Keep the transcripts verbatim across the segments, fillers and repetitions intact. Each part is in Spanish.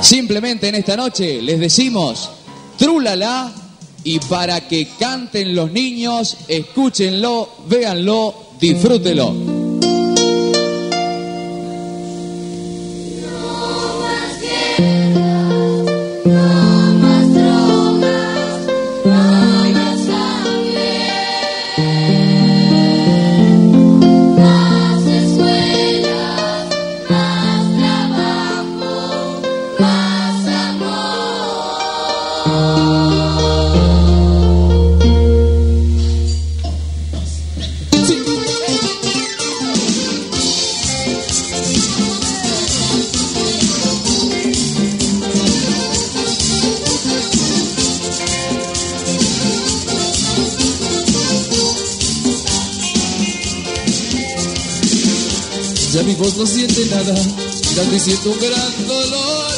Simplemente en esta noche les decimos trúlala, y para que canten los niños, escúchenlo, véanlo, disfrútenlo. Ya mi voz no siente nada, casi siento un gran dolor.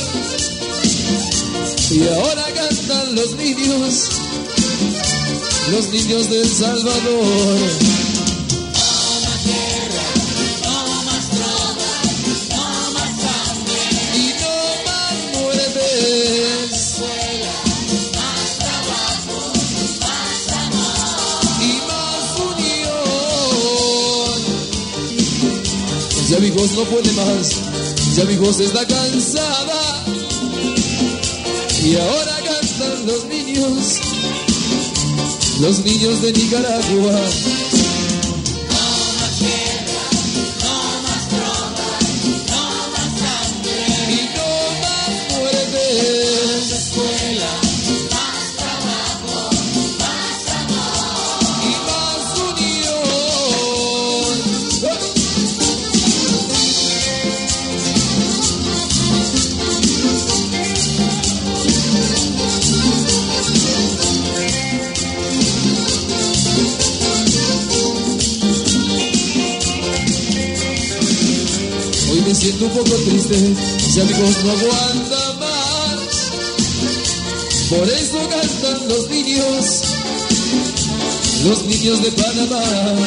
Y ahora cantan los niños, los niños del Salvador. No más guerra, no más drogas, no más hambre. Y no más muertes. Escuela, más trabajo, más amor. Y más unión. Ya mi voz no puede más, ya mi voz está cansada. Y ahora cantan los niños, los niños de Nicaragua. No más guerra, no más drogas, no más hambre. Y no más muertes. Escuela, más trabajo, más amor. Y más unión. Hoy me siento un poco triste, ya mi voz no aguanta más. Por eso cantan los niños, los niños de Panamá.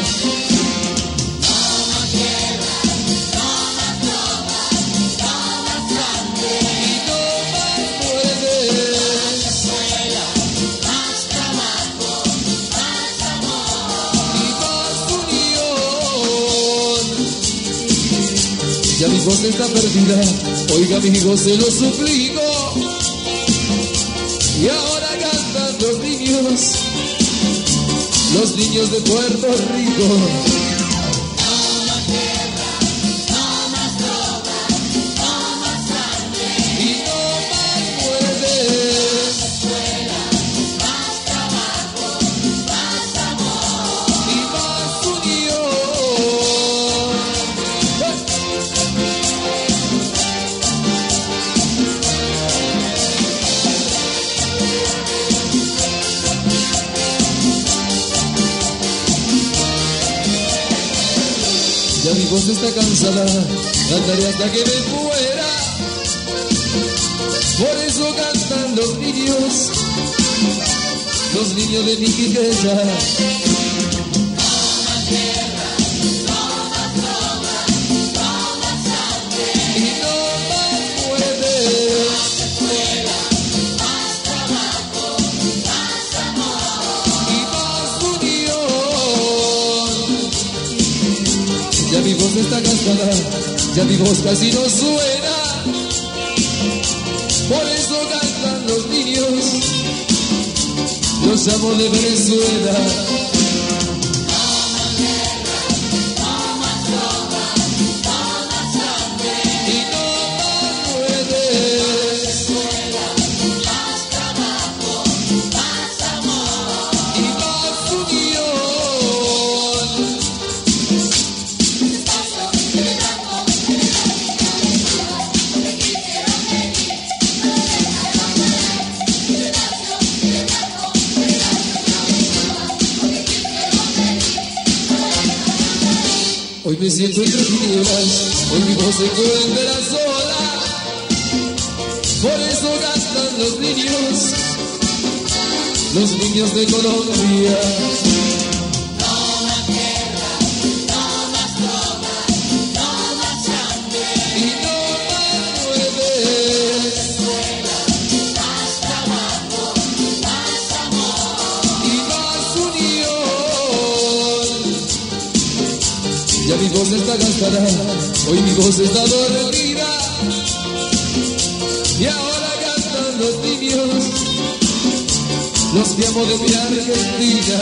No más guerra, no más drogas, no más hambre. Y no más muertes. Escuela, más trabajo, más amor. Y más unión. Ya mi voz está perdida, oiga amigo, se lo suplico. Y ahora cantan los niños, los niños de Puerto Rico. No más guerra, no más drogas, no más hambre. Y no más muertes. Escuela, más trabajo, más amor. Y más unión. Ya mi voz está cansada, cantaré hasta que me muera. Por eso cantan los niños, los niños de mi Quiqueya. No más guerra, no más drogas, no más hambre. Y no más muertes. Escuela, más trabajo, más amor. Y más unión. Ya mi voz está cansada, ya mi voz casi no suena. Por eso cantan los niños, los amo de Venezuela. No más guerra, no más drogas, no más hambre. Y no más muertes. Escuela, más trabajo, más amor. Y más unión. Despacio, en el campo, en el campo, donde quisiera venir. No te dejes abandonar. Despacio, en el campo, en el campo, donde quisiera venir. Hoy me siento entre tinieblas, hoy mi voz se encuentra sola. Por eso cantan los niños, los niños de Colombia. No más guerra, no más drogas, no más hambre. Y no más muertes. voz está cansada, hoy mi voz está dormida. Y ahora cantan los niños, los que amo de mi Argentina.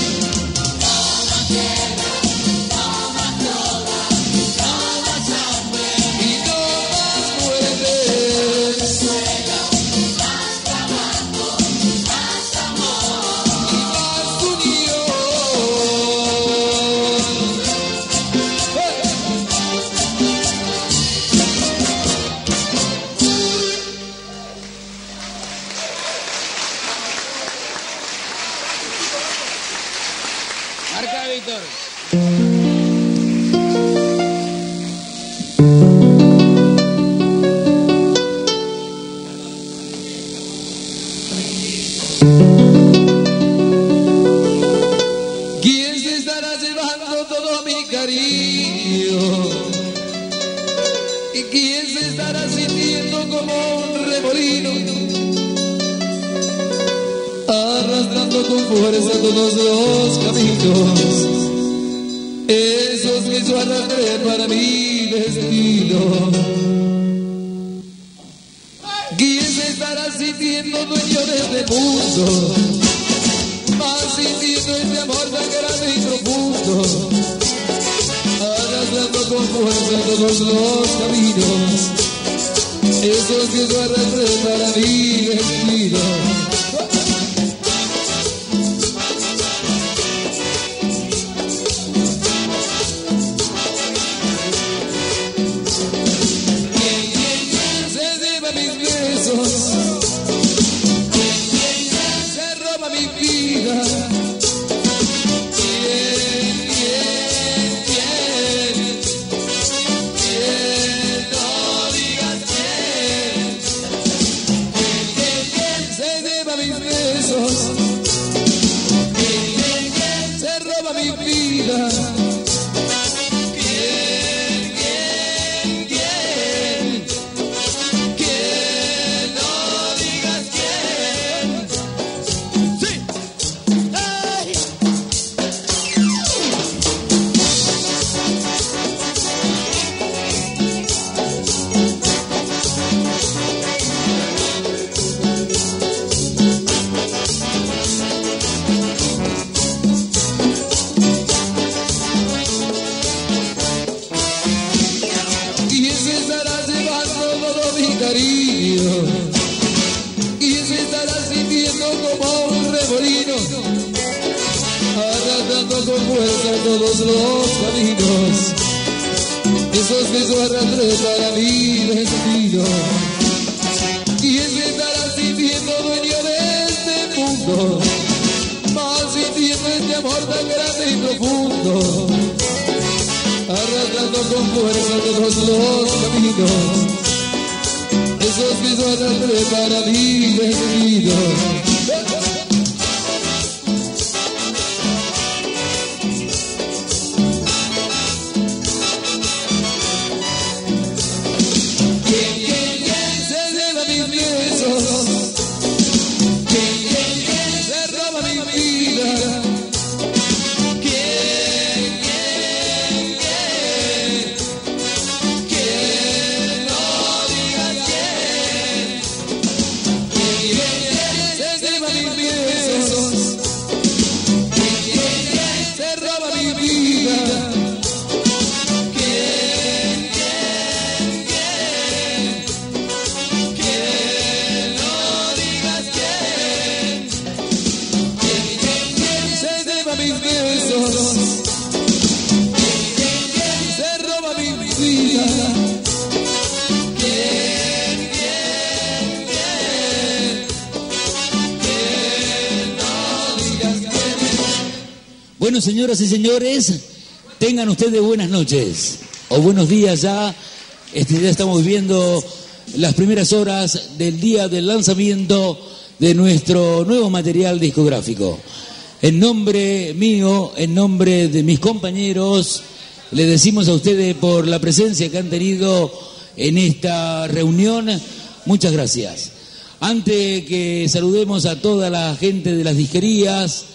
Marca, Víctor. ¿Quién se estará llevando todo mi cariño? ¿Y quién se estará sintiendo como un remolino? Arrastrando con fuerza todos los caminos, esos que yo arrastré para mi destino. ¿Quién se estará sintiendo dueño de este mundo? Más sintiendo este amor tan grande y profundo, arrastrando con fuerza todos los caminos, esos que yo arrastré para mi destino. Se roba mi vida. ¿Quién, quién, quién? ¿Quién? No digas quién. ¿Quién, quién, quién? Se lleva mis besos. ¿Quién, quién, quién? Se roba mi vida. Y se estará sintiendo como un remolino, arrastrando con fuerza todos los caminos, esos que yo arrastré para mi destino. Y se estará sintiendo dueño de este mundo, más sintiendo este amor tan grande y profundo, arrastrando con fuerza todos los caminos, esos que yo arrastré para mi destino. ¿Quién, quién, quién se lleva mis besos? ¿Quién, quién, quién se roba mi vida? ¿Quién, quién, quién? ¿Quién? No digas quién. ¿Quién, quién se lleva mis besos? ¿Quién, quién, quién se roba mi vida? Mis besos, se roba mi vida. ¿Quién, quién, quién? ¿Quién? No digas quién. Bueno, señoras y señores, tengan ustedes buenas noches o buenos días ya. Este, ya estamos viviendo las primeras horas del día del lanzamiento de nuestro nuevo material discográfico. En nombre mío, en nombre de mis compañeros, le decimos a ustedes por la presencia que han tenido en esta reunión, muchas gracias. Antes que saludemos a toda la gente de las disquerías,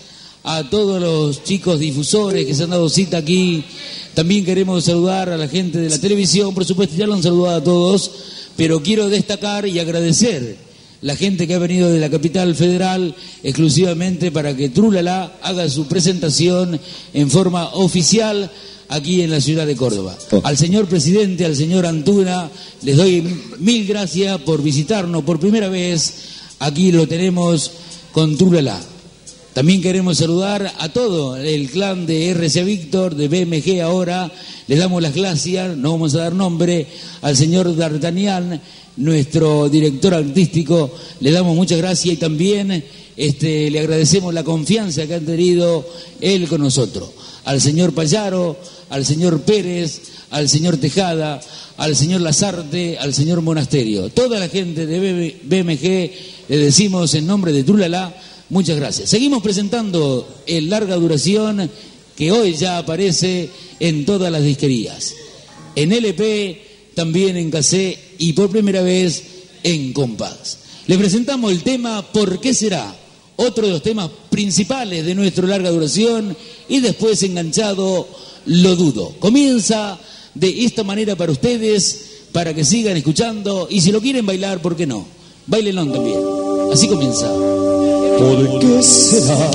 a todos los chicos difusores que se han dado cita aquí. También queremos saludar a la gente de la televisión, por supuesto ya lo han saludado a todos, pero quiero destacar y agradecer la gente que ha venido de la capital federal exclusivamente para que Trulala haga su presentación en forma oficial aquí en la ciudad de Córdoba. Al señor presidente, al señor Antuna, les doy mil gracias por visitarnos por primera vez. Aquí lo tenemos con Trulala. También queremos saludar a todo el clan de R C A Víctor, de B M G ahora. Les damos las gracias, no vamos a dar nombre, al señor D'Artagnan, nuestro director artístico. Le damos muchas gracias y también este, le agradecemos la confianza que han tenido él con nosotros. Al señor Payaro, al señor Pérez, al señor Tejada, al señor Lazarte, al señor Monasterio. Toda la gente de B M G le decimos en nombre de Trulala, muchas gracias. Seguimos presentando el larga duración que hoy ya aparece en todas las disquerías. En L P, también en cassette y por primera vez en compás. Le presentamos el tema ¿Por qué será? Otro de los temas principales de nuestro larga duración y después enganchado Lo dudo. Comienza de esta manera para ustedes, para que sigan escuchando y si lo quieren bailar, ¿por qué no? Bailenlo también. Así comienza. ¿Por qué será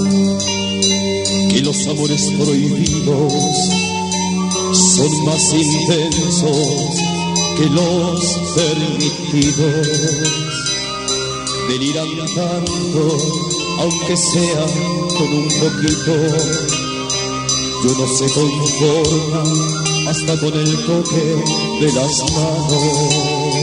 que los amores prohibidos son más intensos que los permitidos? Deliran tanto, aunque sea con un poquito. Yo no se conforman hasta con el toque de las manos.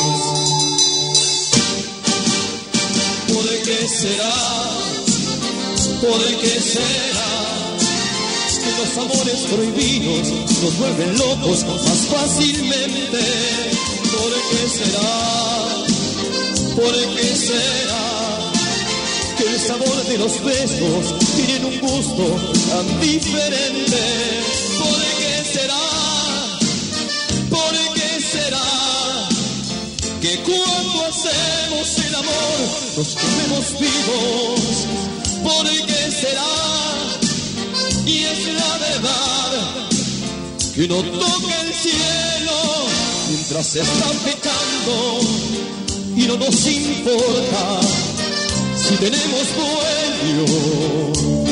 ¿Por qué será? ¿Por qué será que los amores prohibidos nos vuelven locos más fácilmente? ¿Por qué será? ¿Por qué será que el sabor de los besos tiene un gusto tan diferente? ¿Por qué será? ¿Por qué será que cuando hacemos el amor nos comemos vivos? ¿Por qué será? Y es la verdad que uno toca el cielo mientras se está pecando y no nos importa si tenemos dueño.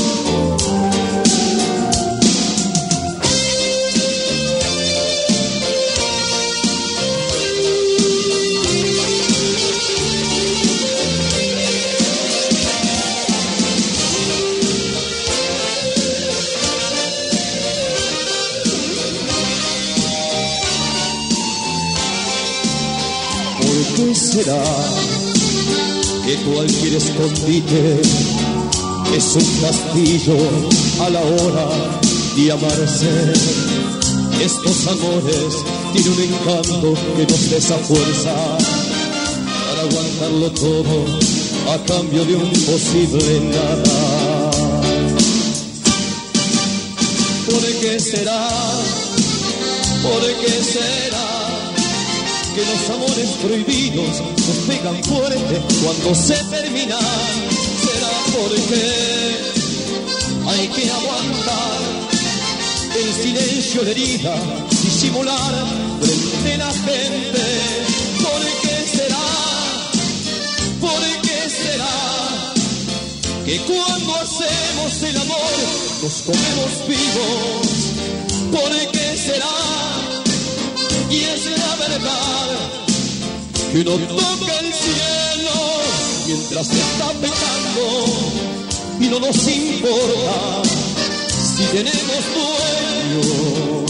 ¿Por qué será que cualquier escondite es un castillo a la hora de amarse? Estos amores tienen un encanto que nos da esa fuerza para aguantarlo todo a cambio de un posible nada. ¿Por qué será? ¿Por qué será que los amores prohibidos nos pegan fuerte cuando se terminan? ¿Será porque hay que aguantar el silencio de herida, disimular frente a la gente? ¿Por qué será? ¿Por qué será que cuando hacemos el amor nos comemos vivos? ¿Por qué será? Y es la verdad que uno toca el cielo mientras se está pecando y no nos importa si tenemos dueño.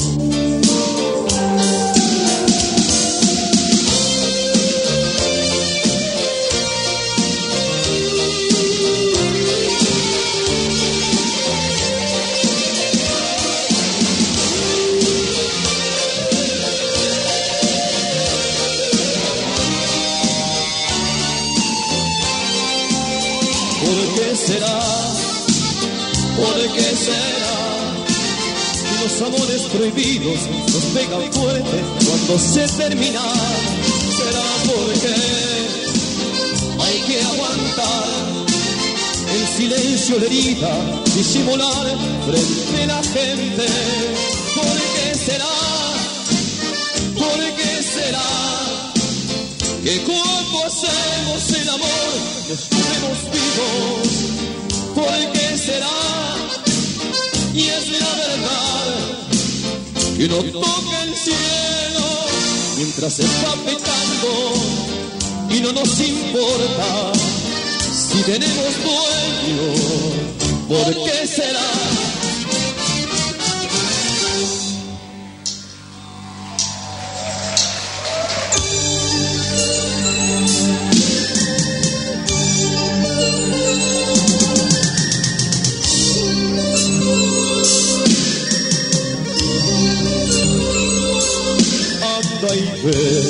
Será, ¿por qué será que los amores prohibidos nos pegan fuerte cuando se terminan? ¿Será porque hay que aguantar el silencio la herida, disimular frente a la gente. ¿Por qué será? ¿Por qué será? Que cuando hacemos el amor estuvimos vivos. ¿Por qué será? Y es la verdad que no toca el cielo mientras se está petando y no nos importa si tenemos dueño. ¿Por qué será? Anda y ve,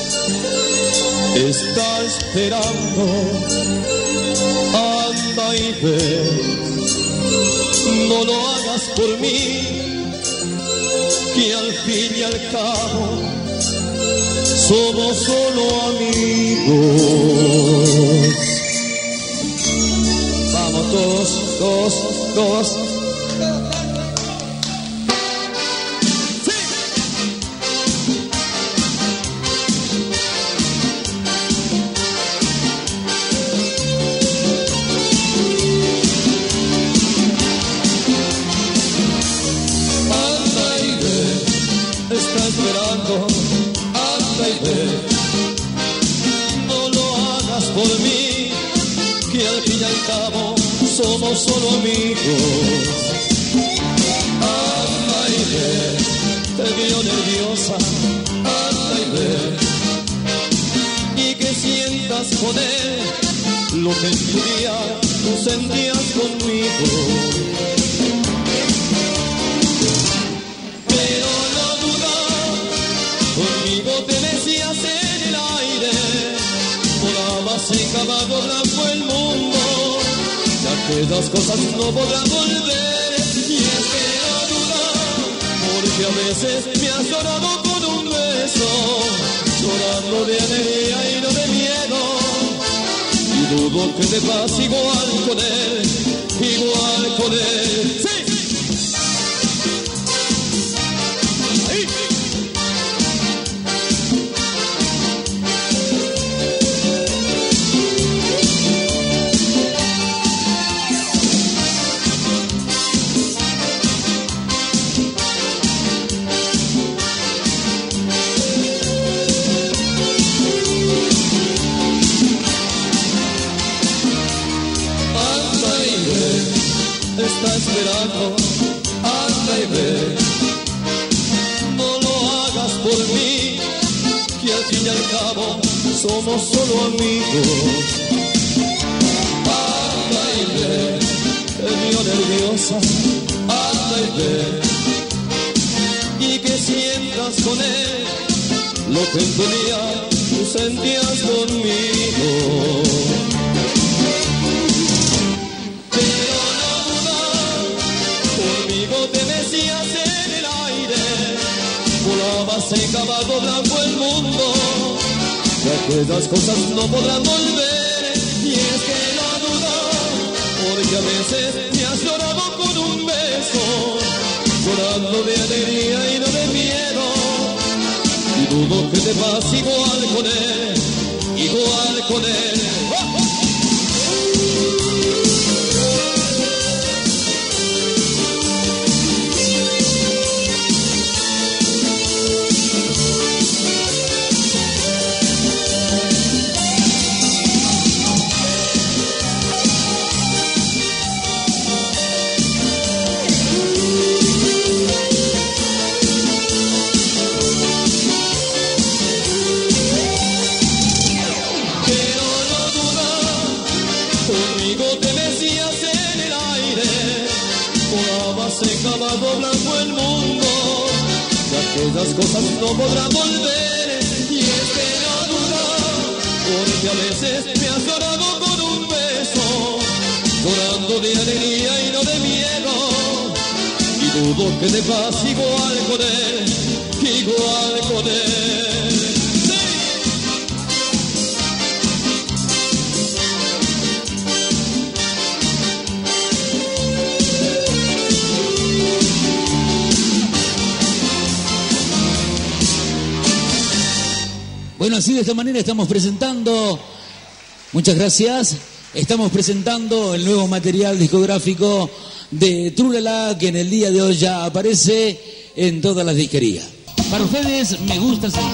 está esperando. Anda y ve, no lo hagas por mí, que al fin y al cabo somos solo amigos. Vamos todos, todos, todos. Está esperando, anda y ve, no lo hagas por mí, que al fin y al cabo somos solo amigos. Anda y ve, te veo nerviosa, anda y ve, y que sientas con él lo que en tu día tú sentías conmigo. Conmigo te decías en el aire, volabas en caballo blanco el mundo, ya que las cosas no podrán volver. Y es que no duda, porque a veces me has llorado con un beso, llorando de alegría y no de miedo. Y dudo que te pase igual con él, igual con él. ¡Sí! Está esperando, anda y ve, no lo hagas por mí, que al fin y al cabo somos solo amigos. Anda y ve, te veo nerviosa, anda y ve, y que sientas con él lo que en tu día tú sentías conmigo. Te decías en el aire, volabas en caballo blanco el mundo, ya que las cosas no podrán volver. Y es que no duda, porque a veces me has llorado con un beso, llorando de alegría y no de miedo. Y dudo que te pase igual con él, igual con él. ¡Oh! En caballo blanco el mundo, ya que las cosas no podrán volver. Y es que no duda, porque a veces me has llorado con un beso, llorando de alegría y no de miedo. Y dudo que te pase igual con él, igual con él. ¡Sí! Bueno, así de esta manera estamos presentando, muchas gracias, estamos presentando el nuevo material discográfico de Trulala, que en el día de hoy ya aparece en todas las disquerías. Para ustedes, me gusta así.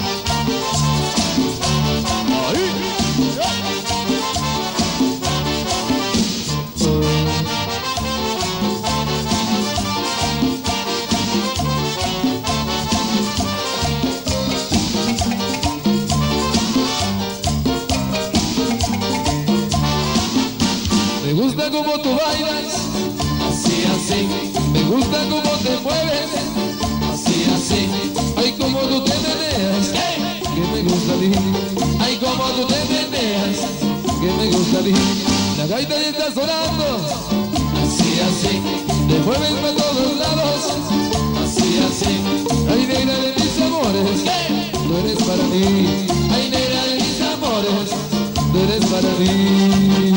Me gusta como tú bailas, así, así. Me gusta como te mueves, así, así. Ay, como tú te meneas, que me gusta a mí. Ay, como tú te meneas, que me gusta a mí. La gaita ya está sonando, así, así. Te mueves para todos lados, así, así. Ay, negra de mis amores, tú eres para mí. Ay, negra de mis amores, tú eres para mí.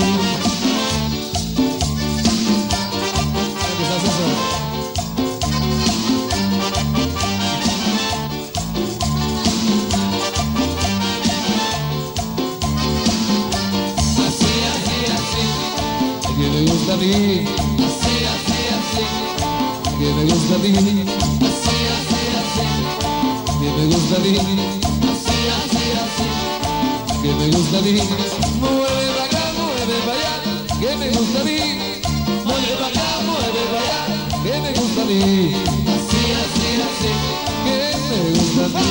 A mí, así, así, así, que me gusta a mí, así, así, así, que me gusta a mí, así, así, así, que me gusta a mí, mueve para acá, mueve para allá, que me gusta a mí, mueve para acá, mueve para allá, que me gusta a mí, así, así, así, que me gusta a mí.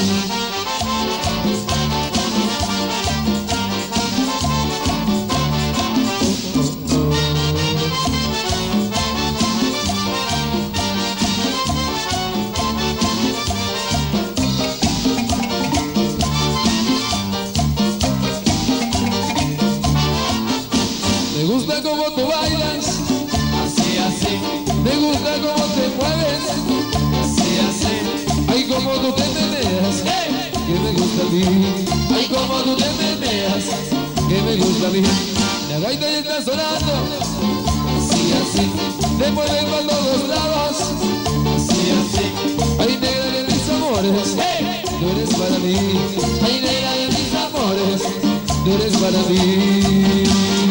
Me gusta como tú bailas, así, así. Me gusta como te mueves, así, así. Ay, como tú te meneas, que me gusta a mí. Ay, como tú te meneas, que me gusta a mí. La gaita ya está sonando, así, así. Te mueves para todos lados, así, así. Ay, negra de mis amores, tú eres para mí. Ay, negra de mis amores, tú eres para mí.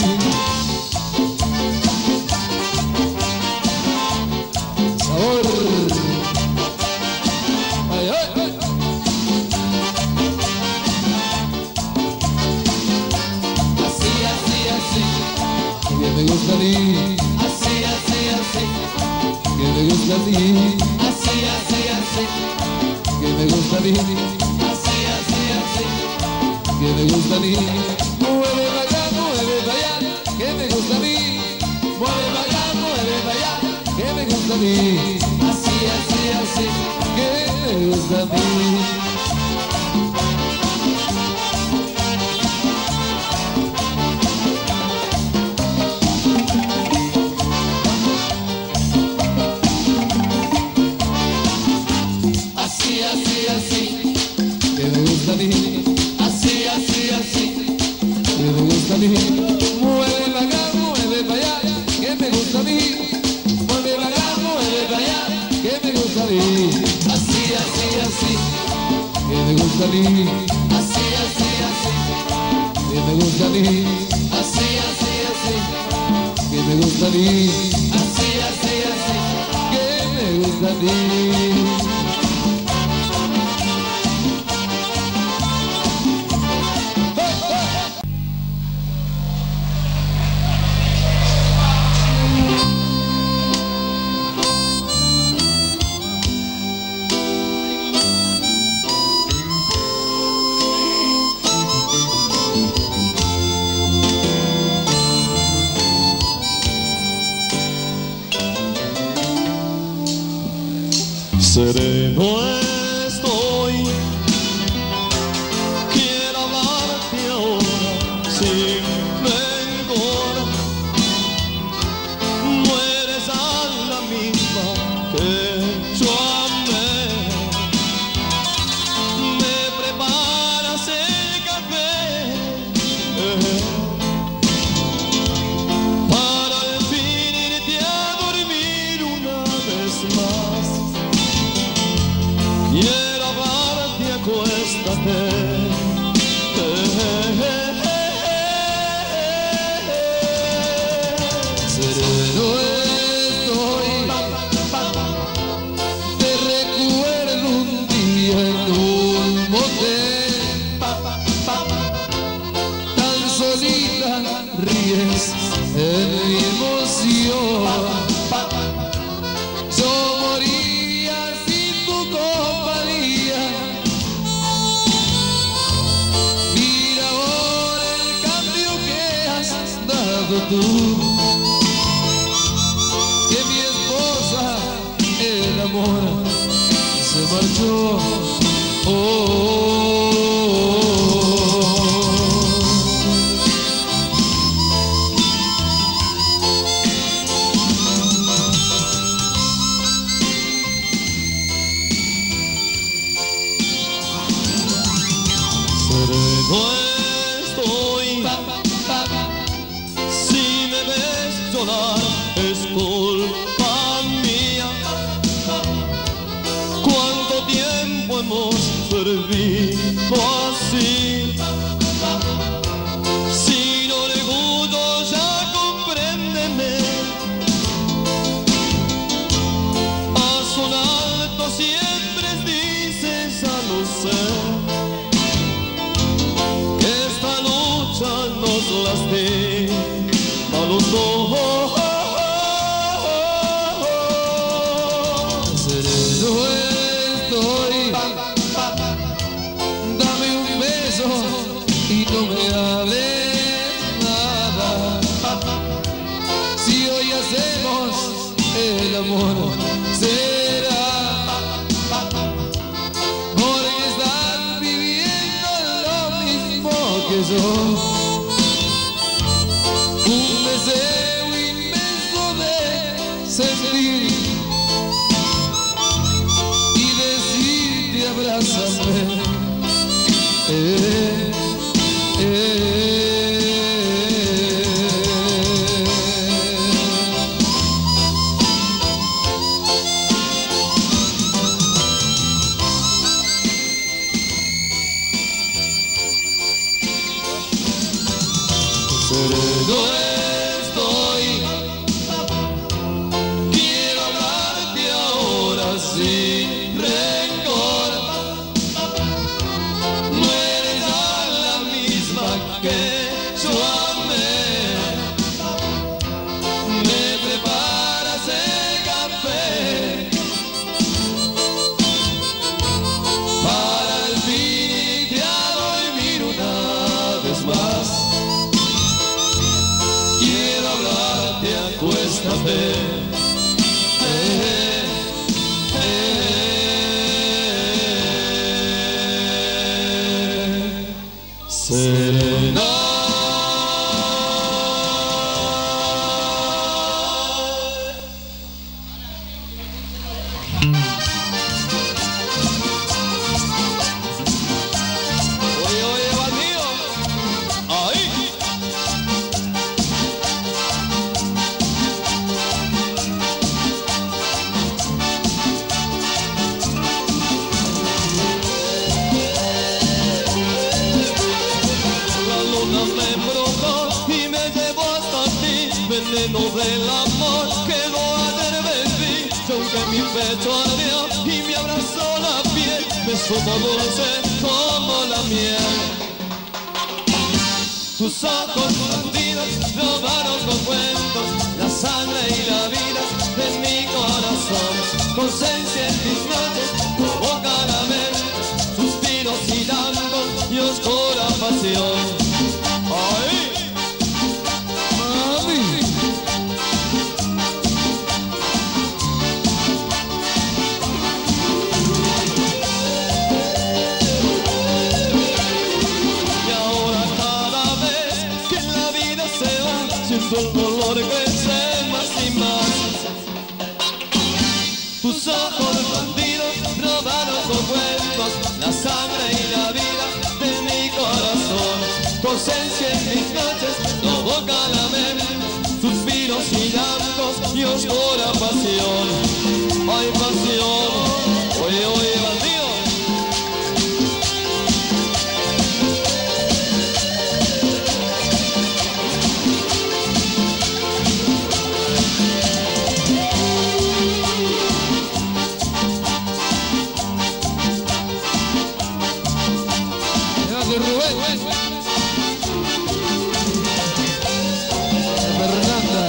Ay, ay, ay. Así, así, así, que me gusta a mí. Así, así, así, que me gusta a mí. Así, así, así, que me gusta a mí. Así, así, así, que me gusta a mí. Mueve para acá, mueve para allá, que me gusta a mí. Mueve para acá, mueve para allá, que me gusta a mí. Así, así, así, que me gusta a mí. Así, así, así, que me gusta a mí. Así, así, así, que me gusta a mí. Mueve para acá, mueve para allá, que me gusta a mí. Mueve para acá, mueve para allá, que me gusta a mí. Así, así, así, que me gusta a mí. Así, así, así, que me gusta a mí. Así, así, así, que me gusta a mí. Así, así, así, que me gusta a mí. Sereno estoy, quiero hablarte ahora sin rencor. No eres a la misma que yo amé. Me preparas el café para al fin irte a dormir una vez más. Quiero hablarte, acuéstate olvidado tú que mi esposa, el amor, se marchó. Oh, oh, Sereno estoy, si me ves llorar es culpa mía. Cuánto tiempo hemos perdido así, sin orgullo ya compréndeme. A son alto siempre dices a lo ser que esta lucha nos lastima a los dos. sereno estoy, dame un beso y no me hables nada. Si hoy hacemos el amor, será porque estás viviendo lo mismo que yo. Un deseo inmenso de sentir y decirte abrázame. Eh, eh. Sereno estoy, quiero hablarte ahora sin rencor. No eres ya la misma que yo amé. Me preparas el café para el fin irte a dormir una vez más. Quiero hablarte, acuéstate. Eh, eh, sereno. Oye, oye, bandido. Ahí. La luna me embrujó y me llevó hasta ti, veneno del amor que no ayer bebí. Yo que mi pecho ardió y me abrazó la piel, me supo dulce como la miel. Tus ojos bandidos robaron con cuentos la sangre y la vida de mi corazón. Tu ausencia en mis noches, tu boca la mente, suspiros y llantos y oscura pasión. ¡Ay! Mami. Y ahora cada vez que la vida se va, siento el dolor crecer más y más. Tus ojos bandidos robaron con cuentos la sangre y la vida de mi corazón. Tu ausencia en mis noches provoca la mente, suspiros y llantos y oscura pasión. Ay, pasión. Oye, oye, bandido. Grande Rubén. Fernanda.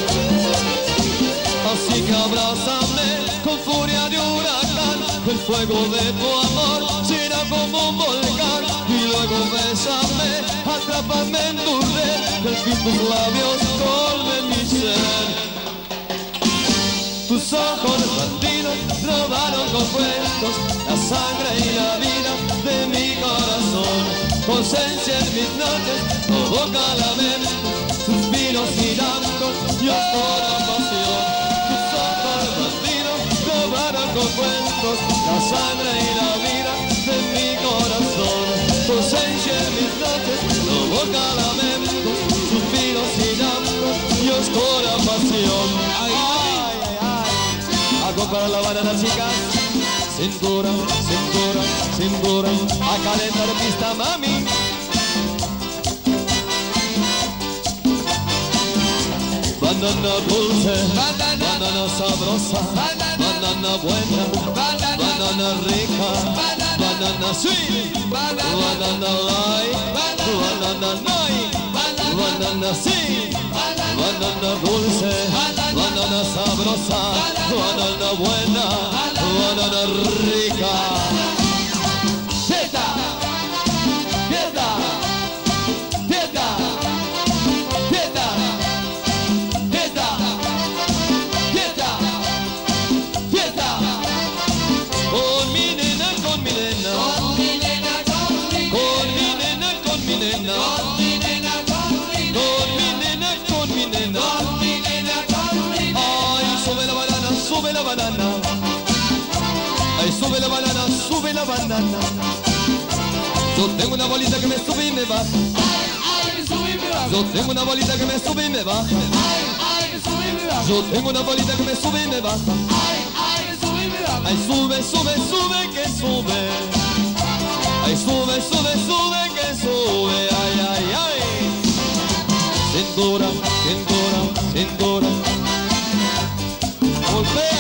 Así que abrázame con furia de huracán, el fuego de tu amor será como un volcán. Y luego bésame, atrápame en tu red, el al fin tus labios colmen mi ser. Tus ojos bandidos robaron con cuentos la sangre y la vida de mi corazón. Tu ausencia en mis noches provoca lamento, suspiros y llantos y oscura pasión. Tus ojos bandidos robaron con cuentos la sangre y la vida de mi corazón. Tu ausencia en mis noches provoca lamento, suspiros y llantos y oscura pasión. Ay, ay, ay, ay. Hago para la banana, chicas. Cintura, cintura, cintura, a calentar pista, mami. Banana dulce, banana sabrosa, banana buena, banana rica, banana sweet, banana light, banana night, banana sweet, banana dulce, banana sabrosa, banana buena, banana rica. Fiesta, fiesta, fiesta, fiesta, fiesta, fiesta, fiesta. Con mi nena, con mi nena, con mi nena, con mi nena, con mi nena, con mi nena, con mi nena, con mi nena, con mi nena, con mi nena. Ay, sube la banana, sube la banana. Ay, sube la banana, sube la banana. Yo tengo una bolita que me sube y me baja. Yo tengo una bolita que me sube y me baja. Yo tengo una bolita que me sube y me baja. Ay, sube, sube, sube, que sube. Ay, sube, sube, sube, que sube. Ay, ay, ay. Cintura, cintura, cintura. Golpea.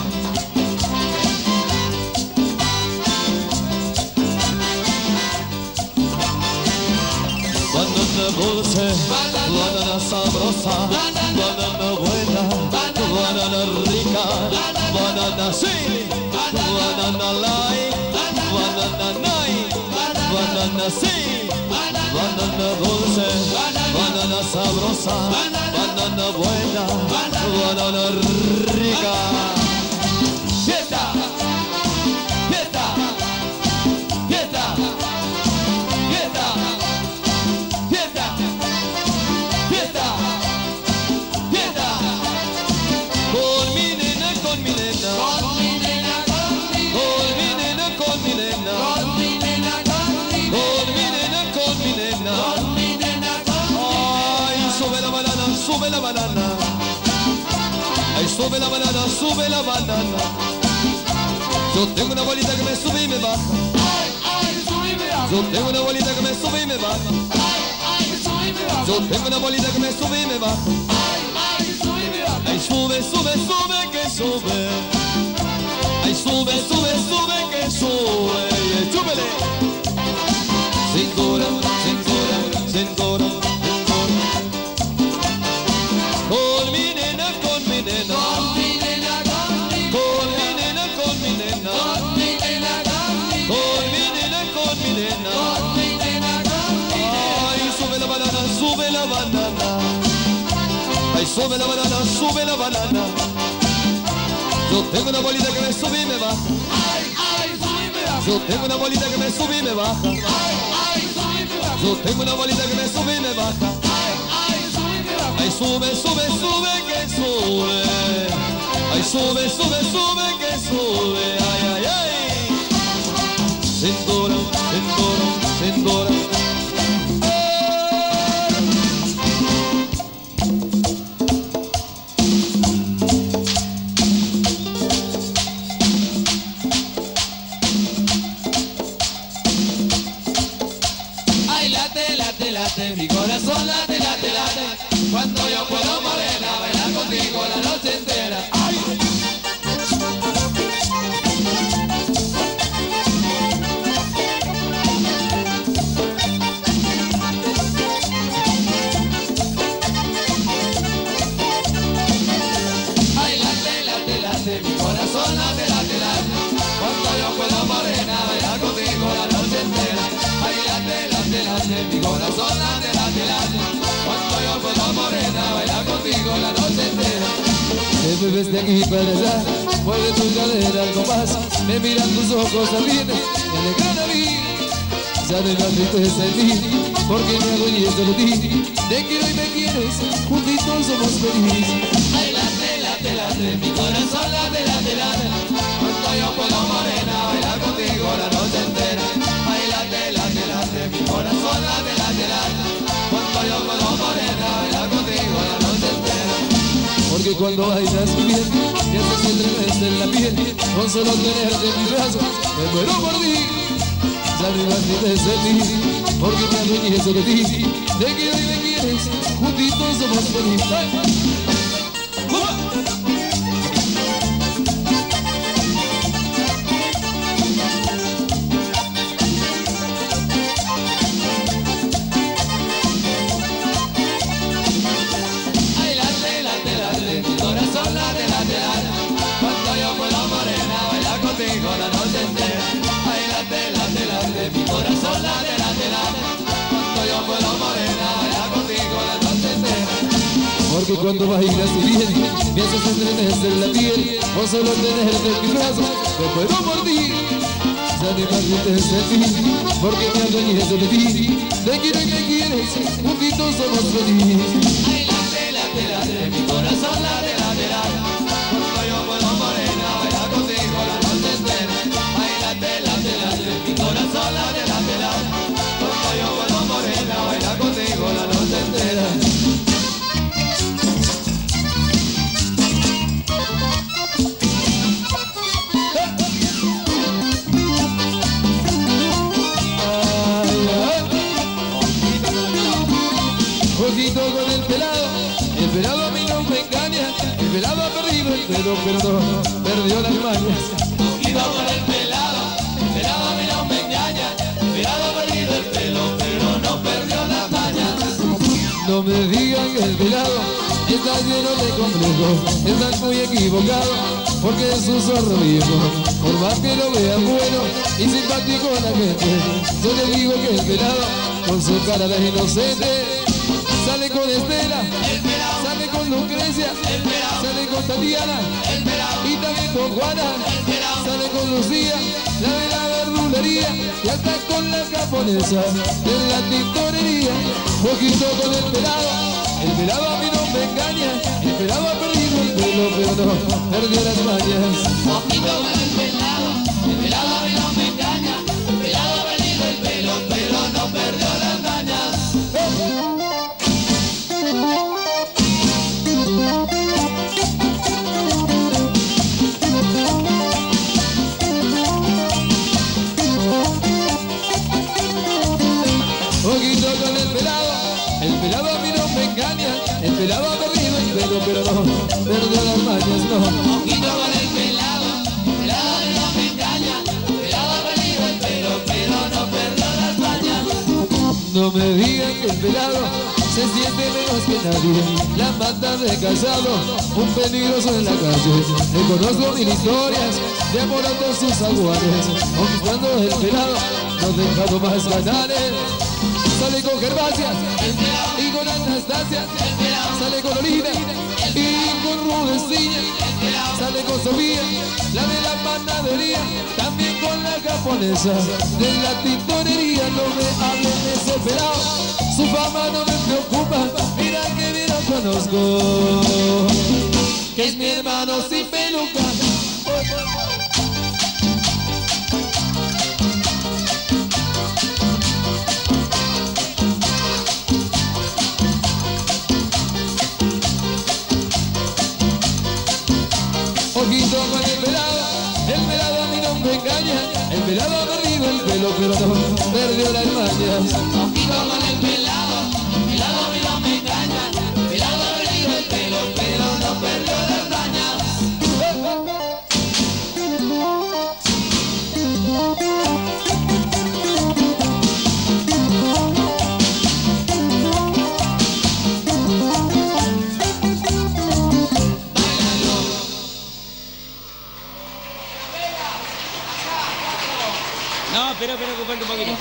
Banana dulce, banana sabrosa, banana buena, banana rica, banana sweet, banana light, banana night, banana sweet, banana dulce, banana sabrosa, banana buena, banana rica. Fiesta, fiesta, fiesta, fiesta. Fiesta, fiesta, fiesta. Con mi nena, con mi nena, con mi nena, con mi nena, con mi nena, con mi nena, con mi nena, con mi nena, con mi nena. Ay, sube la banana, sube la banana. Ay, sube la banana, sube la banana. Yo tengo una bolita que me sube y me baja. Yo tengo una bolita que me sube y me baja. Yo tengo una bolita que me sube y me baja. Ay, sube, sube, sube, que sube. Ay, sube, sube, sube, que sube. Y chúpele. Cintura, cintura, cintura, cintura. Con mi nena, con mi nena. Con mi nena, con mi nena. Con mi nena, con mi nena. Con mi nena, con mi nena. Con mi nena, con mi nena. Ay, sube la banana, sube la banana. Ay, sube la banana, sube la banana. Yo tengo una bolita que me sube y me baja. Yo tengo una bolita que me sube y me baja. Yo tengo una bolita que me sube y me baja. Ay, sube, sube, sube, que sube. Ay, sube, sube, sube, que sube. Ay, ay, ay. Cintura, cintura, cintura. Mi corazón late, late, late. Cuando yo puedo, morena, bailar contigo la noche entera. ¡Ay! Ay, late, late, late. Mi corazón late, late, late. Cuando yo puedo, morena, bailar contigo la noche entera. Ay, late, late, late. Mi corazón late, late, late. Cuando yo contigo la noche entera. Te mueves de aquí para allá, mueve tu cadera algo más. Me miran tus ojos ardientes, me alegran a mí. Ya no hay más tristeza en mí, porque me adueño de ti. Te quiero y me quieres, juntitos somos felices. Ay, late, late, late, mi corazón late, late, late. Cuando yo puedo morena bailar contigo la noche entera. Ay, late, late, late, mi corazón late, late, late. Cuando yo puedo morena bailar contigo la noche entera. Porque cuando bailas bien, me haces estremecer la piel. Con solo tenerte en mis brazos, me muero por ti. Ya no hay más tristeza en mí, porque me adueñé de ti. Te quiero y me quieres, juntitos somos felices. ¡Ay! Ay, late, late, late, mi corazón late, late, late. Cuando yo puedo morena bailar contigo la noche entera. Ay, late, late, late, mi corazón late, late, late. Cuando yo puedo morena bailar contigo la noche entera. Porque cuando bailas bien, me haces estremecer la piel. Con solo tenerte en mis brazos, me muero por ti. Ya no hay más tristeza en mí, porque me adueñé de ti. Te quiero y me quieres, juntitos somos felices. Ay, late, late, late, mi corazón late, late, late. Cuando yo puedo morena bailar contigo la noche entera. Ay, late, late, late, mi corazón late, late, late. Cuando yo puedo morena bailar contigo la noche entera. Ojito con el pelado, el pelado a mí no me engaña. El pelado ha perdido el pelo, pero no perdió las mañas. Ojito con el pelado, el pelado a mí no me engaña. El pelado ha perdido el pelo, pero no perdió las mañas. No me digan que el pelado está lleno de complejos, están muy equivocados, porque es un zorro viejo. Por más que lo vean bueno y simpático a la gente, yo le digo que el pelado, con su cara de inocente, sale con Estela, El pelado, sale con Lucrecia, el pelado, sale con Tatiana el pelado, y también con Juana, el pelado. sale con Lucía, la de la verdulería, y hasta con la japonesa de la tintorería. Ojito con el pelado, el pelado a mí no me engaña. El pelado ha perdido el pelo, pero no perdió las mañas. Ojito con el pelado, el pelado a mí no me engaña. El pelado ha perdido el pelo, pero no perdió las mañas. Ojito con el pelado, el pelado a mí no me engaña. El pelado ha perdido el pelo, pero no perdió las mañas, no. Ojito con el pelado, el pelado a mí no me engaña. El pelado ha perdido el pelo, pero no perdió las mañas. No me digan que el pelado se siente menos que nadie. La mata de casado, un peligroso en la calle. Le conozco mil historias de amor a todos sus aguares. Conquistando el pelado, no dejado más canales. Sale con Gervasia El pelado, y con Anastasia. el pelado, Sale con Olivia y con Rudeciña. el pelado. Sale con Sofía, la de la panadería, también con la japonesa de la tintorería. No me hablen de ese pelado, su fama no me preocupa, mira que bien lo conozco, que es mi hermano sin peluca. Ojito con el pelado, el pelado a mí no me engaña. El pelado ha perdido el pelo, pero no perdió las mañas. Ojito con el pelado, el pelado a mí no me engaña. El pelado ha perdido el pelo, pero no perdió las mañas. No, espera, espera, que falta un poquito.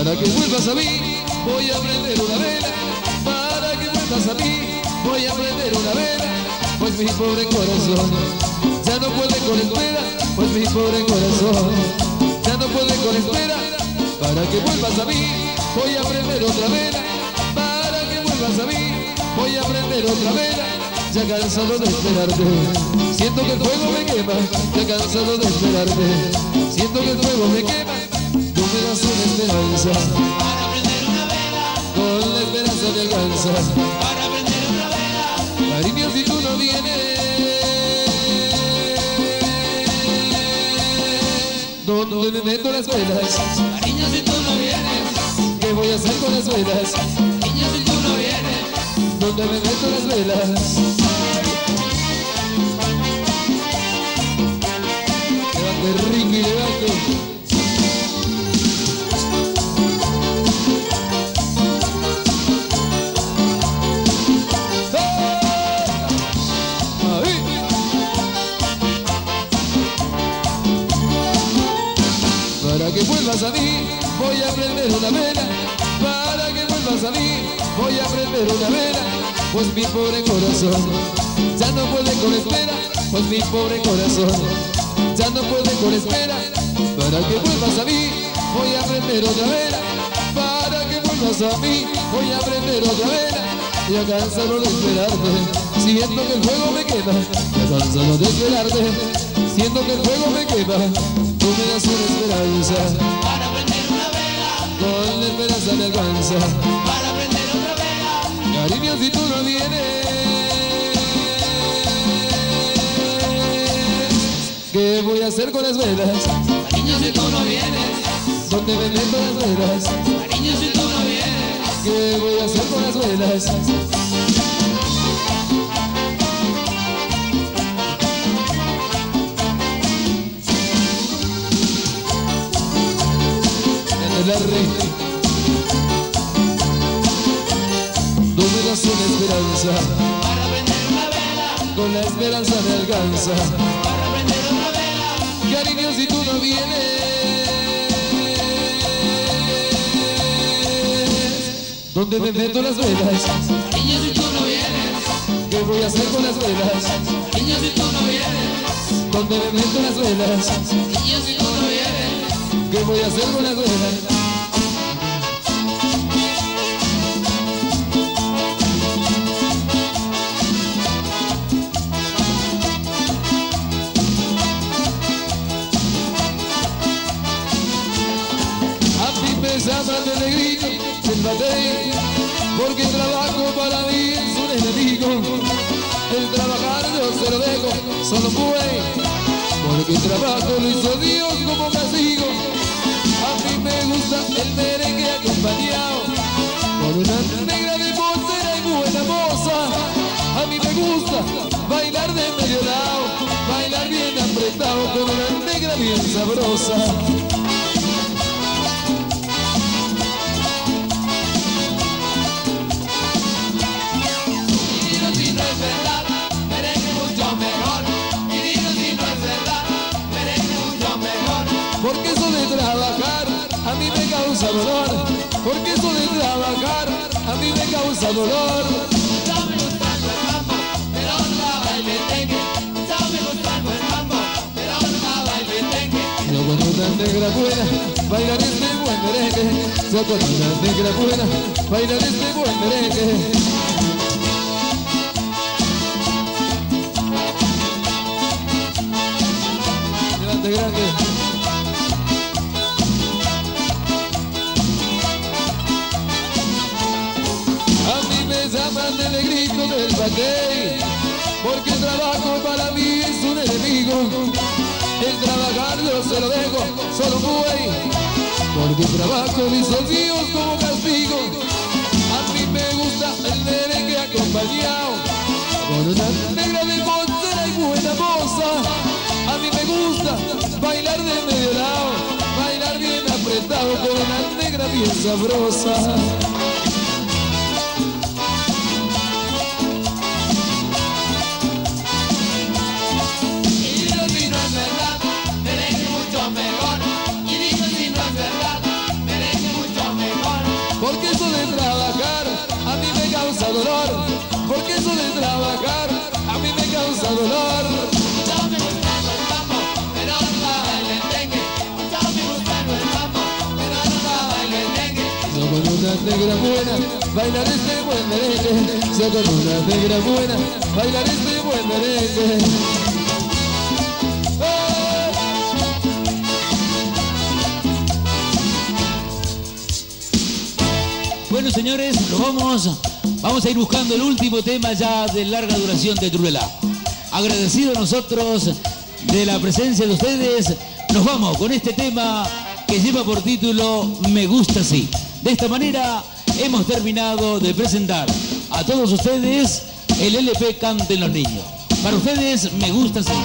Para que vuelvas a mí, voy a prender una vela. Para que vuelvas a mí, voy a prender una vela. Pues mi pobre corazón ya no puede con espera. Pues mi pobre corazón ya no puede con espera. Para que vuelvas a mí, voy a prender otra vela. Para que vuelvas a mí, voy a prender otra vela. Ya cansado de esperarte, siento que el fuego me quema. Ya cansado de esperarte, siento que el fuego me quema. Tú me das una esperanza Para prender una vela, con la esperanza me alcanzas. para prender una vela, Cariño, si tú no vienes, ¿dónde me meto las velas? cariño si tú no vienes, ¿Qué voy a hacer con las velas? cariño si tú no vienes, ¿Dónde me meto las velas? Levante, Ricky, levante. Ahí. Para que vuelvas a mí, voy a prender una vela. Para que vuelvas a mí, voy a prender una vela. Pues mi pobre corazón ya no puede con espera. Pues mi pobre corazón ya no puede con espera. Para que vuelvas a mí, voy a prender otra vela. Para que vuelvas a mí, voy a prender otra vela. Ya cansado de esperarte, siento que el fuego me quema. Ya cansado de esperarte, siento que el fuego me quema. Tú me das una esperanza, para prender una vela, con la esperanza me alcanza. para prender otra vela, Cariño, si tú no vienes, ¿qué voy a hacer con las velas? cariño si tú no vienes, ¿Dónde me meto las velas? cariño si tú no vienes, ¿Qué voy a hacer con las velas? En el arre, tú me das una esperanza, para prender una vela, con la esperanza me alcanza. para prender otra vela, Cariño, si tú no vienes, ¿dónde me meto las velas? cariño si tú no vienes, ¿Qué voy a hacer con las velas? cariño si tú no vienes, ¿Dónde me meto las velas? cariño si tú no vienes, ¿Qué voy a hacer con las velas? A mí me llaman de negrito, del batey, porque el trabajo para mí es un enemigo. El trabajar yo se lo dejo, solo fue, porque el trabajo lo hizo Dios como castigo. A mí me gusta el merengue acompañado por una negra de vocera y buena moza. A mí me gusta bailar de medio lado, bailar bien apretado con una negra bien sabrosa. y digo si no es verdad, merengue mucho mejor, y digo si no es verdad, merengue mucho mejor, Porque eso de trabajar a mí me causa dolor. Porque eso de trabajar a mí me causa dolor. sabe gustando el mambo, pero no el merengue, sabe gustando el mambo, pero no el merengue. Yo con una negra buena bailar este buen merengue. Yo con una negra buena bailar este buen merengue. Grande, grande. A mí me llaman de negrito del batey, porque el trabajo para mí es un enemigo. El trabajar yo se lo dejo, solo fue, porque el trabajo lo hizo Dios como castigo. A mí me gusta el merengue acompañado con una negra de vocera y buena moza. A mí me gusta bailar de medio lado, bailar bien apretado con una negra bien sabrosa. Y digo si no es verdad, merengue mucho mejor, y digo si no es verdad, merengue mucho mejor. porque eso de trabajar a mí me causa dolor, porque eso de trabajar a mí me causa dolor. Yo me gusta el mambo, pero no bailo el dengue. Yo me gusta el mambo, pero no bailo el dengue. Yo con una negra buena bailar este buen merengue. Yo con una negra buena bailar este buen merengue. Bueno, señores, nos vamos, vamos a ir buscando el último tema ya de larga duración de Trulala. Agradecido nosotros de la presencia de ustedes, nos vamos con este tema que lleva por título Me Gusta Así. De esta manera hemos terminado de presentar a todos ustedes el L P Canten los Niños. Para ustedes, Me Gusta Así.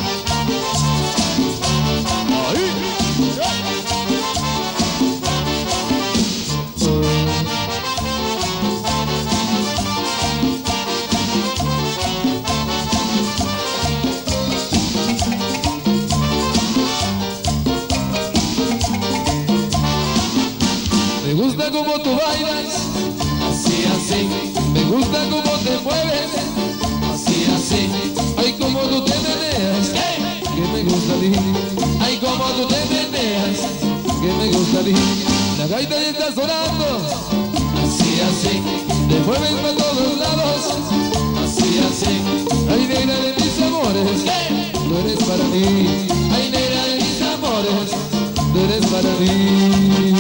Me gusta como tú bailas, Así, así, me gusta como te mueves, así, así. ay como tú te meneas, que me gusta a mí, ay como tú te meneas, que me gusta a mí. La gaita ya está sonando, Así, así, te mueves para todos lados, así, así. ay negra de mis amores, tú eres para mí, ay negra de mis amores, tú eres para mí.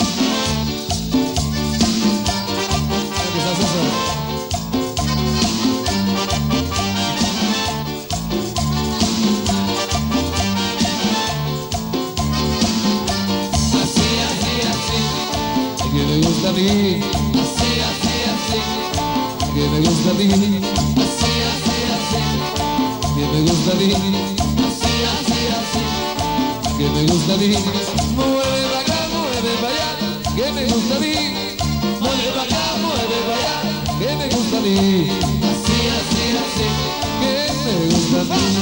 Así, así, así, Que me gusta a mí, así, así, así. que me gusta a mí, Así, así, así, que me gusta a mí, así, así, así. que me gusta a mí. Mueve para acá, mueve para allá, que me gusta a mí. Mueve para acá, mueve para allá, que me gusta a mí, Así, así, así. que me gusta a mí.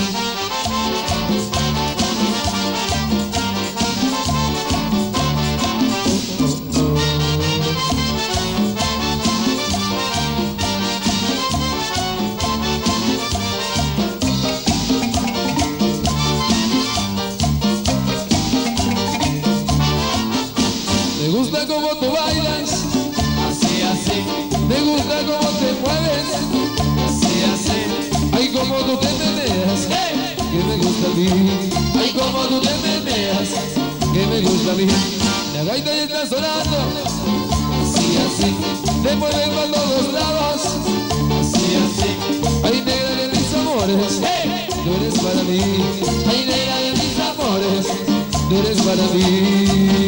Me gusta como tú bailas, Así, así, me gusta como te mueves, así, así. ay como tú te meneas, que me gusta a mí, ay como tú te meneas, que me gusta a mí. La gaita ya está sonando, Así, así, te mueves para todos lados, así, así. ay negra de mis amores, tú eres para mí, ay negra de mis amores, tú eres para mí.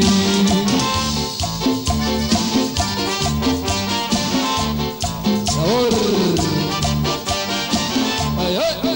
Sabor. Ay, ay, ay.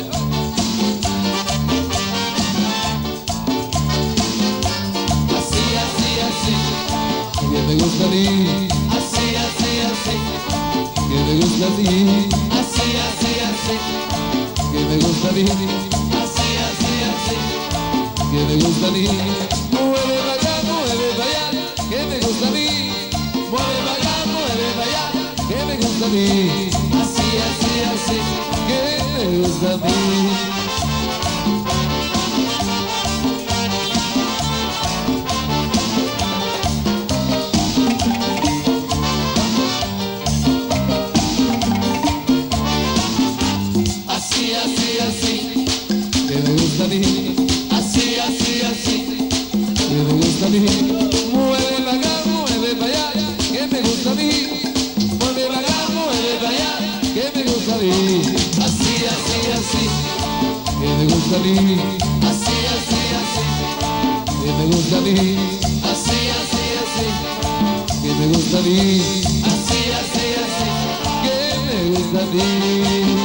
Así, así, así. Que me gusta a mí, Así, así, así. que me gusta a mí, Así, así, así. que me gusta a mí, Así, así, así. que me gusta a mí. Mueve para acá, mueve para allá, que me gusta a mí. Mueve para acá, mueve para allá, que me gusta a mí, Así, así, así. que me gusta a mí. Así, así, así. Que me gusta a mí, Así, así, así. que me gusta a mí. Mueve para acá, mueve para allá, que me gusta a mí. Mueve para acá, mueve para allá, que me gusta a mí, Así, así, así. que me gusta a mí, Así, así, así. que me gusta a mí, Así, así, así. que me gusta a mí, Así, así, así. que me gusta a mí.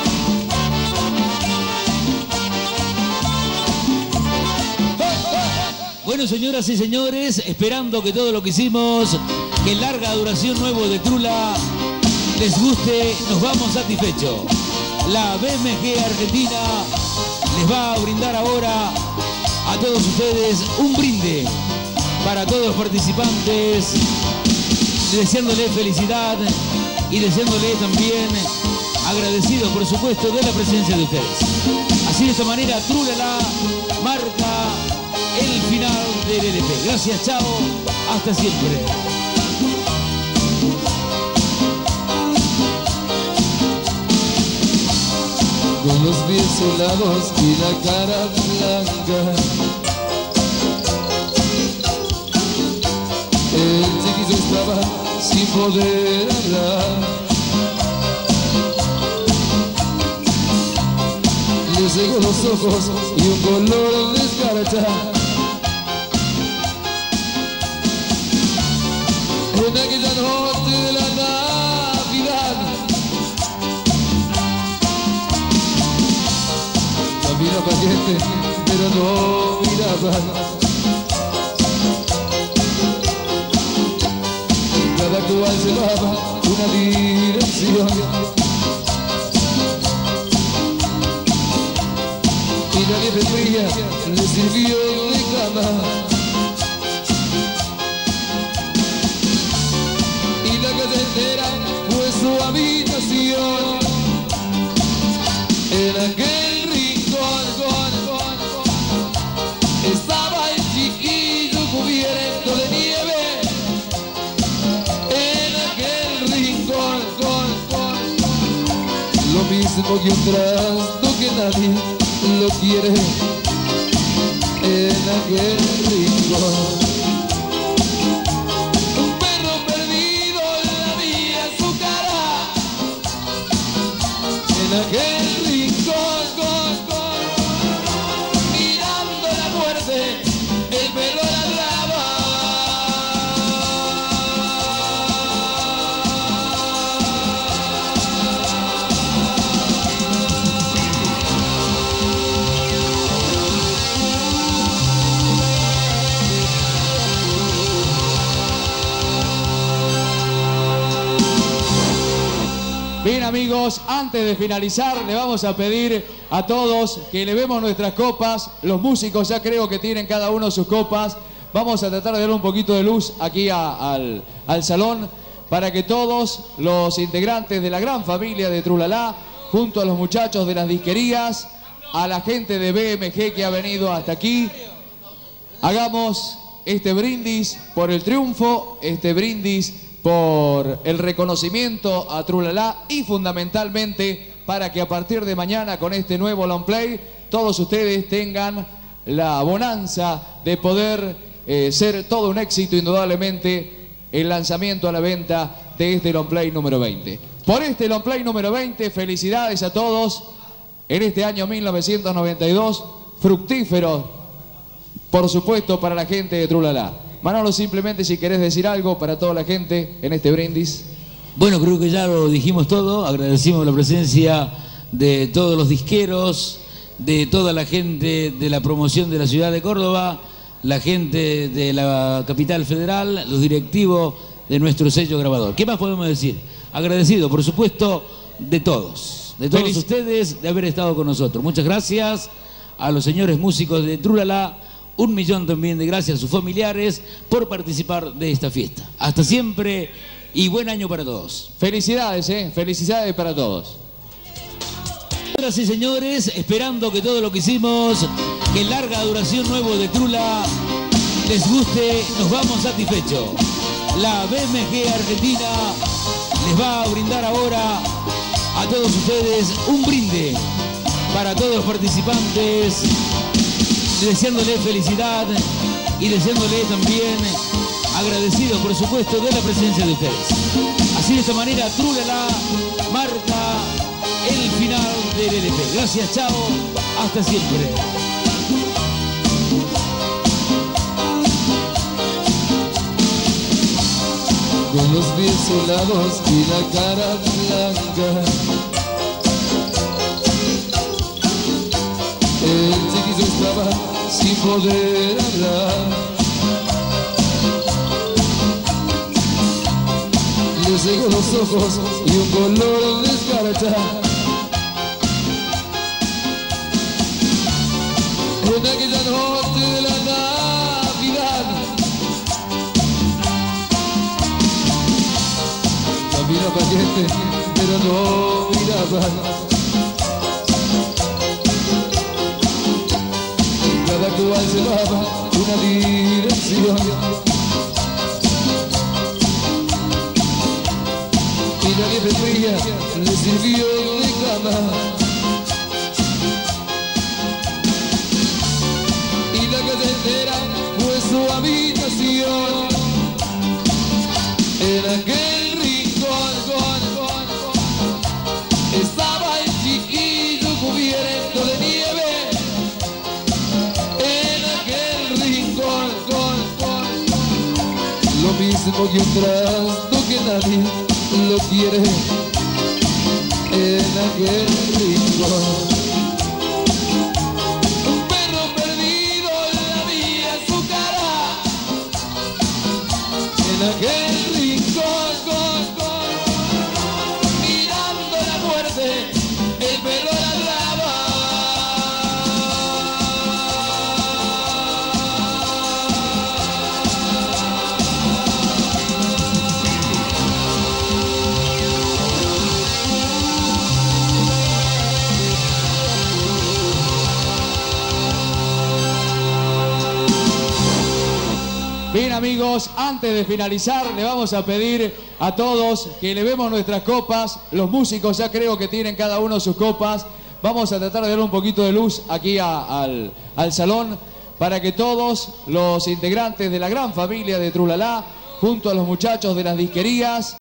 Bueno, señoras y señores, esperando que todo lo que hicimos, que larga duración nuevo de Trula, les guste, nos vamos satisfechos. La B M G Argentina les va a brindar ahora a todos ustedes un brinde para todos los participantes deseándole felicidad y deseándole también agradecido, por supuesto, de la presencia de ustedes. Así de esta manera, Trúlala marca el final del L P. Gracias, chao, hasta siempre. Con los pies helados y la cara blanca, el chiquillo estaba sin poder hablar. Le cegó los ojos y un color de escarcha. En aquella noche de la Navidad, camino paciente, pero no miraba. Cada cual llevaba una dirección. Y la nieve fría le sirvió de cama. Y la calle entera fue su habitación. En aquel rincón estaba el chiquillo cubierto de nieve. En aquel rincón, lo mismo que un trasto que nadie lo quiere. En aquel rincón, un perro perdido lamía su cara. En aquel rincón, mirando la muerte, el perro ladraba. Bien, amigos, antes de finalizar le vamos a pedir a todos que elevemos nuestras copas. Los músicos ya creo que tienen cada uno sus copas. Vamos a tratar de dar un poquito de luz aquí a, al, al salón para que todos los integrantes de la gran familia de Trúlala, junto a los muchachos de las disquerías, a la gente de B M G que ha venido hasta aquí, hagamos este brindis por el triunfo, este brindis por el reconocimiento a Trúlala y fundamentalmente para que a partir de mañana con este nuevo long play todos ustedes tengan la bonanza de poder eh, ser todo un éxito indudablemente el lanzamiento a la venta de este long play número veinte. Por este long play número veinte, felicidades a todos en este año mil novecientos noventa y dos, fructífero por supuesto para la gente de Trúlala. Manolo, simplemente si querés decir algo para toda la gente en este brindis. Bueno, creo que ya lo dijimos todo. Agradecimos la presencia de todos los disqueros, de toda la gente de la promoción de la ciudad de Córdoba, la gente de la capital federal, los directivos de nuestro sello grabador. ¿Qué más podemos decir? Agradecido, por supuesto, de todos, de todos Feliz. ustedes de haber estado con nosotros. Muchas gracias a los señores músicos de Trúlala. Un millón también de gracias a sus familiares por participar de esta fiesta. Hasta siempre y buen año para todos. Felicidades, eh, felicidades para todos. Señoras y señores, esperando que todo lo que hicimos, que larga duración nuevo de Trula, les guste, nos vamos satisfechos. La B M G Argentina les va a brindar ahora a todos ustedes un brinde para todos los participantes, deseándole felicidad y deseándole también agradecido, por supuesto, de la presencia de ustedes. Así de esta manera, Trúlala marca el final del L P. Gracias, chao, hasta siempre. Con los pies helados y la cara blanca, el chiquillo estaba sin poder hablar. Le cegó los ojos y un color de escarcha. En aquella noche de la Navidad, vino paciente, pero no miraba. Cada cual llevaba una dirección. Y la nieve fría le sirvió de cama. Y la calle entera fue su habitación. En aquel rincón estaba el chiquillo cubierto de nieve. En aquel rincón, lo mismo que un trasto que nadie lo quiere. En aquel rincón, un perro perdido la veía en su cara. En aquel rincón, mirando la muerte, el perro ladraba. Bien amigos, antes de finalizar le vamos a pedir a todos que elevemos nuestras copas. Los músicos ya creo que tienen cada uno sus copas. Vamos a tratar de dar un poquito de luz aquí a, al, al salón para que todos los integrantes de la gran familia de Trulalá, junto a los muchachos de las disquerías,